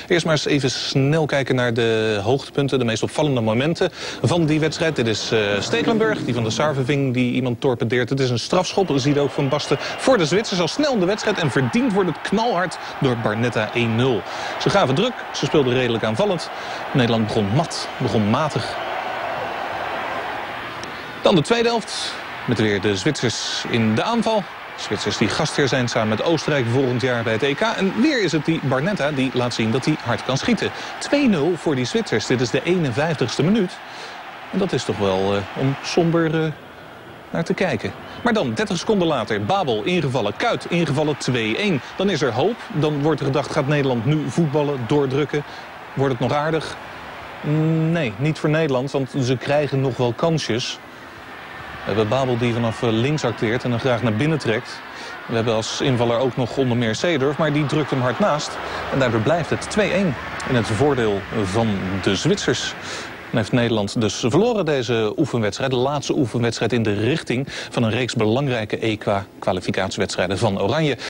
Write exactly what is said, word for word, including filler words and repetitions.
Eerst maar eens even snel kijken naar de hoogtepunten, de meest opvallende momenten van die wedstrijd. Dit is uh, Stekelenburg, die van de Sarve ving, die iemand torpedeert. Het is een strafschop, dat ziet ook Van Basten voor de Zwitsers. Al snel in de wedstrijd en verdiend wordt het knalhard door Barnetta één nul. Ze gaven druk, ze speelden redelijk aanvallend. Nederland begon mat, begon matig. Dan de tweede helft, met weer de Zwitsers in de aanval. Zwitsers die gastheer zijn samen met Oostenrijk volgend jaar bij het E K. En weer is het die Barnetta die laat zien dat hij hard kan schieten. twee nul voor die Zwitsers. Dit is de eenenvijftigste minuut. En dat is toch wel uh, om somber uh, naar te kijken. Maar dan, dertig seconden later, Babel ingevallen, Kuyt ingevallen, twee één. Dan is er hoop. Dan wordt er gedacht, gaat Nederland nu voetballen, doordrukken? Wordt het nog aardig? Nee, niet voor Nederland, want ze krijgen nog wel kansjes. We hebben Babel die vanaf links acteert en dan graag naar binnen trekt. We hebben als invaller ook nog onder meer Seedorf, maar die drukt hem hard naast. En daardoor blijft het twee één in het voordeel van de Zwitsers. En heeft Nederland dus verloren deze oefenwedstrijd. De laatste oefenwedstrijd in de richting van een reeks belangrijke E K-kwalificatiewedstrijden van Oranje.